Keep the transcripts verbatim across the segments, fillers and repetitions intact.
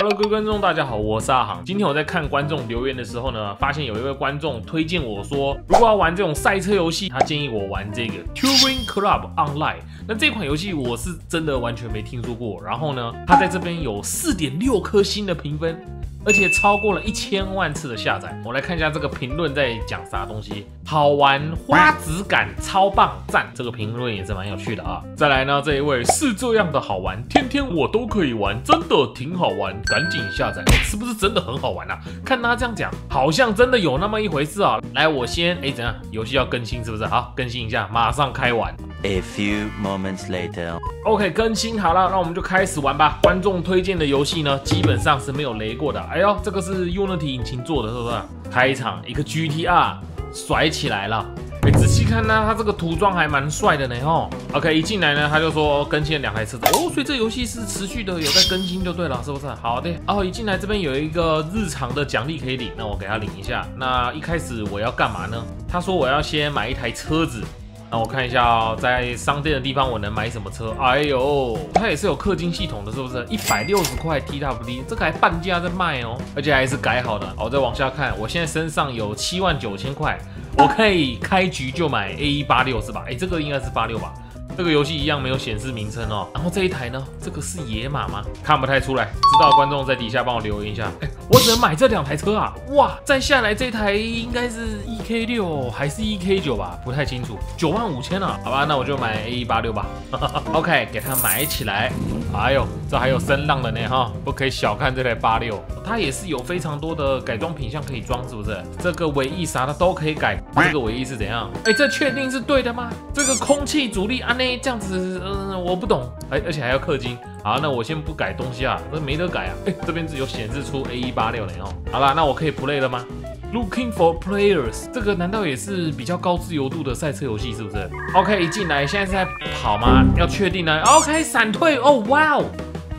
Hello， 各位观众，大家好，我是阿航。今天我在看观众留言的时候呢，发现有一位观众推荐我说，如果要玩这种赛车游戏，他建议我玩这个 Touring Club Online。那这款游戏我是真的完全没听说过。然后呢，他在这边有 四点六 颗星的评分。 而且超过了一千万次的下载。我来看一下这个评论在讲啥东西。好玩，花质感超棒，赞！这个评论也是蛮有趣的啊。再来呢，这一位是这样的好玩，天天我都可以玩，真的挺好玩，赶紧下载。是不是真的很好玩啊？看他这样讲，好像真的有那么一回事啊。来，我先哎，怎样？游戏要更新是不是？好，更新一下，马上开玩。 A few moments later. OK， 更新好了，那我们就开始玩吧。观众推荐的游戏呢，基本上是没有雷过的。哎呦，这个是 Unity 引擎做的，是不是？开场一个 G T R 甩起来了。哎，仔细看呢，它这个涂装还蛮帅的呢吼。OK， 一进来呢，他就说更新了两台车子哦，所以这游戏是持续的有在更新就对了，是不是？好的。哦，一进来这边有一个日常的奖励可以领，那我给他领一下。那一开始我要干嘛呢？他说我要先买一台车子。 那我看一下哦，在商店的地方我能买什么车？哎呦，它也是有氪金系统的，是不是？一百六十块 T W D， 这个还半价在卖哦，而且还是改好的。好，再往下看，我现在身上有七万九千块，我可以开局就买 A 一八六是吧？哎，这个应该是八六吧？ 这个游戏一样没有显示名称哦。然后这一台呢，这个是野马吗？看不太出来，知道的观众在底下帮我留言一下。哎，我只能买这两台车啊！哇，再下来这台应该是 E K 六还是 E K 九吧？不太清楚，九万五千啊！好吧，那我就买 A 一八六吧。OK， 给它买起来。哎呦，这还有声浪的呢哈，不可以小看这台八六，它也是有非常多的改装品项可以装，是不是？这个尾翼啥的都可以改。这个尾翼是怎样？哎，这确定是对的吗？这个空气阻力安呢？ 这样子，嗯，我不懂，哎，而且还要氪金。好，那我先不改东西啊，这没得改啊。哎，这边有显示出 A 一八六呢哦。好啦，那我可以 play 了吗 ？Looking for players， 这个难道也是比较高自由度的赛车游戏是不是 ？OK， 一进来，现在是在跑吗？要确定呢。OK， 闪退，哦，哇哦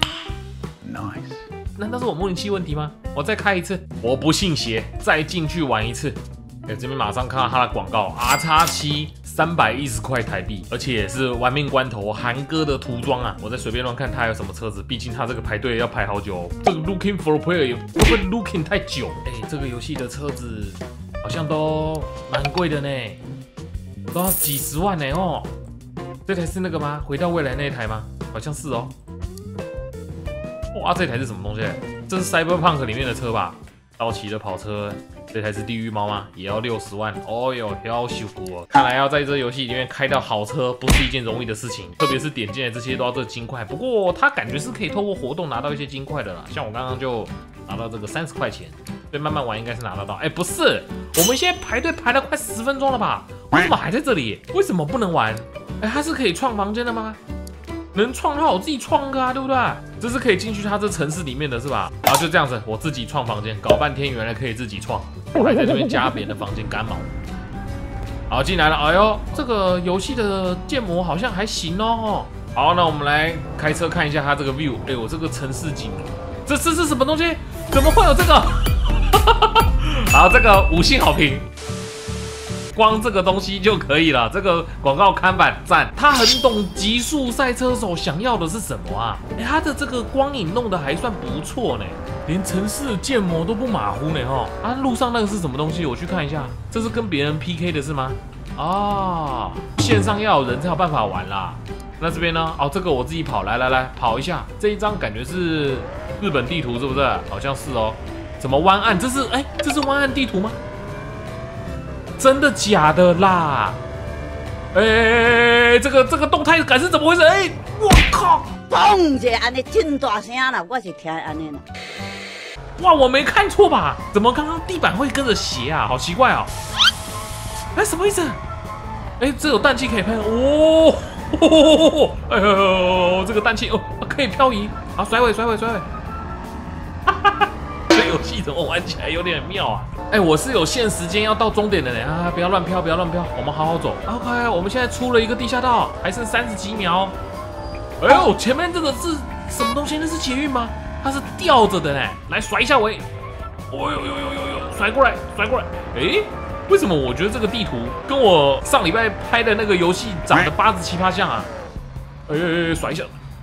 ，nice。难道是我模拟器问题吗？我再开一次，我不信邪，再进去玩一次。哎，这边马上看到它的广告 ，R X 七。 三百一十块台币，而且也是玩命关头韩哥的涂装啊！我在随便乱看他有什么车子，毕竟他这个排队要排好久、哦。这个 Looking for player 会不会 Looking 太久？哎，这个游戏的车子好像都蛮贵的呢，都要几十万呢哦。这台是那个吗？回到未来那一台吗？好像是哦。哇，这台是什么东西？这是 Cyberpunk 里面的车吧？道奇的跑车。 这台是地狱猫吗？也要六十万哦哟，要修股哦！看来要在这游戏里面开到好车不是一件容易的事情，特别是点进来这些都要这金块。不过它感觉是可以透过活动拿到一些金块的啦，像我刚刚就拿到这个三十块钱，所以慢慢玩应该是拿得到。哎，不是，我们现在排队排了快十分钟了吧？为什么还在这里？为什么不能玩？哎，它是可以创房间的吗？ 能创的话，我自己创个啊，对不对？这是可以进去它这城市里面的是吧？然后就这样子，我自己创房间，搞半天原来可以自己创，我还在那边加别人的房间干毛。好，进来了，哎呦，这个游戏的建模好像还行哦。好，那我们来开车看一下它这个 view。哎呦，这个城市景，这这是什么东西？怎么会有这个？好，这个五星好评。 光这个东西就可以了，这个广告看板赞。他很懂极速赛车手想要的是什么啊？哎，他的这个光影弄得还算不错呢，连城市的建模都不马虎呢哈。啊，路上那个是什么东西？我去看一下，这是跟别人 P K 的是吗？啊，线上要有人才有办法玩啦。那这边呢？哦，这个我自己跑，来来来，跑一下。这一张感觉是日本地图是不是？好像是哦。怎么湾岸？这是哎，这是湾岸地图吗？ 真的假的啦？哎、欸，这个这个动态感是怎么回事？哎、欸，我靠！ 嘣一下，安尼真大声啦，我是听安尼啦。 哇，我没看错吧？怎么刚刚地板会跟着斜啊？好奇怪哦！哎、欸，什么意思？哎、欸，这有氮气可以喷哦！哎呦，这个氮气哦，可以漂移。好，甩尾，甩尾，甩尾。哈哈哈。 这游戏怎么玩起来有点妙啊！哎，我是有限时间要到终点的呢啊！不要乱飘，不要乱飘，我们好好走。OK， 我们现在出了一个地下道，还剩三十几秒。哎呦，前面这个是什么东西？那是捷运吗？它是吊着的呢。来甩一下尾。哦呦呦呦呦呦，甩过来，甩过来。哎，为什么我觉得这个地图跟我上礼拜拍的那个游戏长得八十七趴像啊？哎哎哎，甩一下。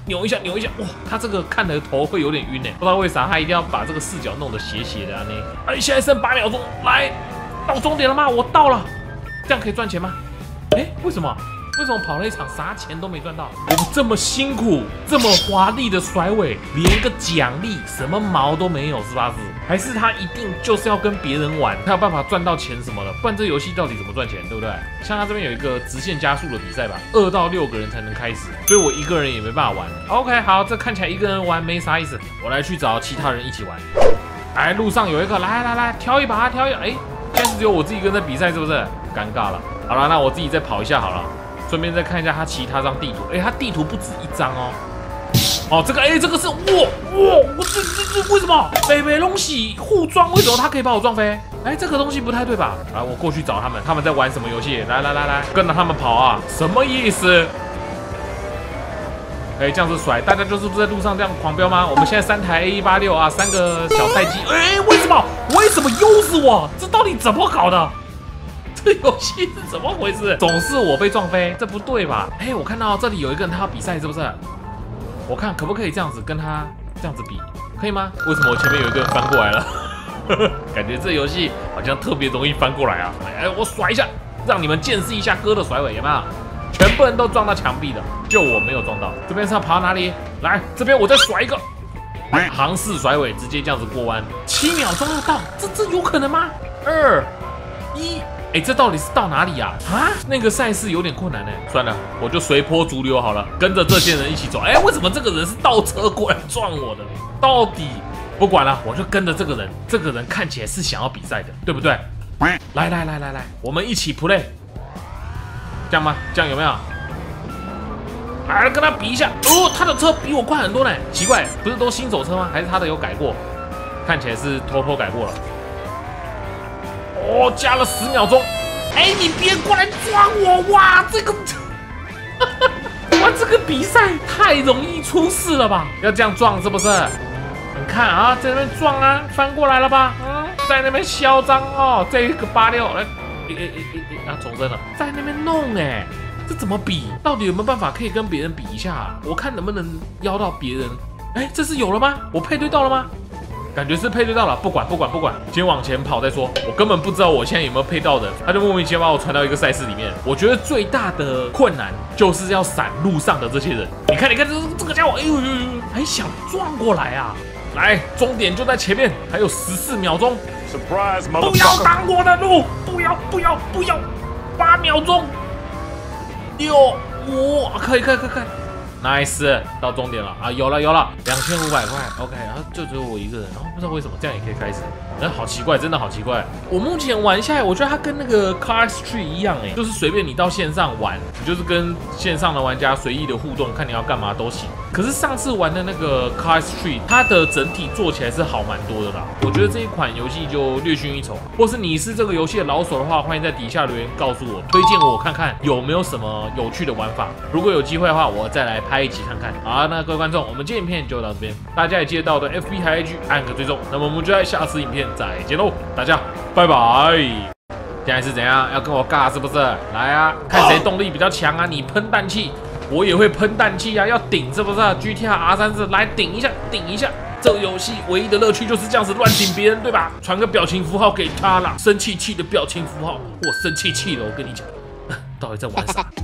扭一下，扭一下，哇，他这个看的头会有点晕哎，不知道为啥他一定要把这个视角弄得斜斜的啊呢？哎，现在剩八秒钟，来，到终点了吗？我到了，这样可以赚钱吗？哎，为什么？为什么跑了一场啥钱都没赚到？我们这么辛苦，这么华丽的甩尾，连个奖励什么毛都没有，是吧？是？还是他一定就是要跟别人玩，他有办法赚到钱什么的？不然这游戏到底怎么赚钱，对不对？像他这边有一个直线加速的比赛吧，二到六个人才能开始，所以我一个人也没办法玩。OK， 好，这看起来一个人玩没啥意思，我来去找其他人一起玩。哎，路上有一个，来来来，挑一把，挑一把。哎，现在是只有我自己一个人在比赛，是不是？尴尬了。好了，那我自己再跑一下好了。顺便再看一下他其他张地图，哎、欸，他地图不止一张哦。哦，这个，哎、欸，这个是哇哇，我这这这为什么？北北东西互撞，为什么他可以把我撞飞？哎、欸，这个东西不太对吧？来，我过去找他们，他们在玩什么游戏？来来来来，跟着他们跑啊，什么意思？哎、欸，这样子甩，大家就是在路上这样狂飙吗？我们现在三台 A 一八六啊，三个小赛季，哎、欸，为什么？为什么又是我？这到底怎么搞的？这游戏是怎么回事？总是我被撞飞，这不对吧？哎、欸，我看到这里有一个人他要比赛，是不是？我看可不可以这样子跟他这样子比，可以吗？为什么我前面有一个人翻过来了？感觉这游戏好像特别容易翻过来啊！哎、欸，我甩一下，让你们见识一下哥的甩尾，有没有？全部人都撞到墙壁了，就我没有撞到。这边是要跑到哪里？来，这边我再甩一个航式甩尾，直接这样子过弯，七秒钟要到，这这有可能吗？二一。哎，这到底是到哪里呀？啊，那个赛事有点困难呢。算了，我就随波逐流好了，跟着这些人一起走。哎，为什么这个人是倒车过来撞我的？到底不管了，我就跟着这个人。这个人看起来是想要比赛的，对不对？来来来来来，我们一起 play， 这样吗？这样有没有？来跟他比一下。哦，他的车比我快很多呢。奇怪，不是都新手车吗？还是他的有改过？看起来是偷偷改过了。哦，加了十秒钟，哎，你别过来撞我！哇，这个，哇，这个比赛太容易出事了吧？要这样撞是不是？你看啊，在那边撞啊，翻过来了吧？嗯，在那边嚣张哦，这个八六，来，哎哎哎哎，啊，重生了，在那边弄哎，这怎么比？到底有没有办法可以跟别人比一下、啊？我看能不能邀到别人。哎，这是有了吗？我配对到了吗？感觉是配对到了，不管不管不管，先往前跑再说。我根本不知道我现在有没有配到的，他就莫名其妙把我传到一个赛事里面。我觉得最大的困难就是要闪路上的这些人。你看，你看这这个家伙，哎呦呦呦，还想撞过来啊！来，终点就在前面，还有十四秒钟。 Surprise， 不要挡我的路！不要不要不要！八秒钟，六五，可以可以可以可以。Nice， 到终点了啊！有了有了，两千五百块 ，OK， 然后就只有我一个人，然后不知道为什么这样也可以开始，哎，好奇怪，真的好奇怪。我目前玩下来，我觉得它跟那个 Car Street 一样，哎，就是随便你到线上玩，你就是跟线上的玩家随意的互动，看你要干嘛都行。可是上次玩的那个 Car Street， 它的整体做起来是好蛮多的啦。我觉得这一款游戏就略逊一筹，或是你是这个游戏的老手的话，欢迎在底下留言告诉我，推荐我看看有没有什么有趣的玩法。如果有机会的话，我再来拍一集看看。好，那各位观众，我们今天影片就到这边，大家也记得到我的 F B 和 I G 按个追踪。那么我们就在下次影片再见喽，大家拜拜。现在是怎样？要跟我尬是不是？来啊，看谁动力比较强啊！你喷氮气，我也会喷氮气啊！要顶是不是 ？G T R R 三十来顶一下，顶一下。这个游戏唯一的乐趣就是这样子乱顶别人，对吧？传个表情符号给他啦，生气气的表情符号，我生气气了，我跟你讲，到底在玩啥？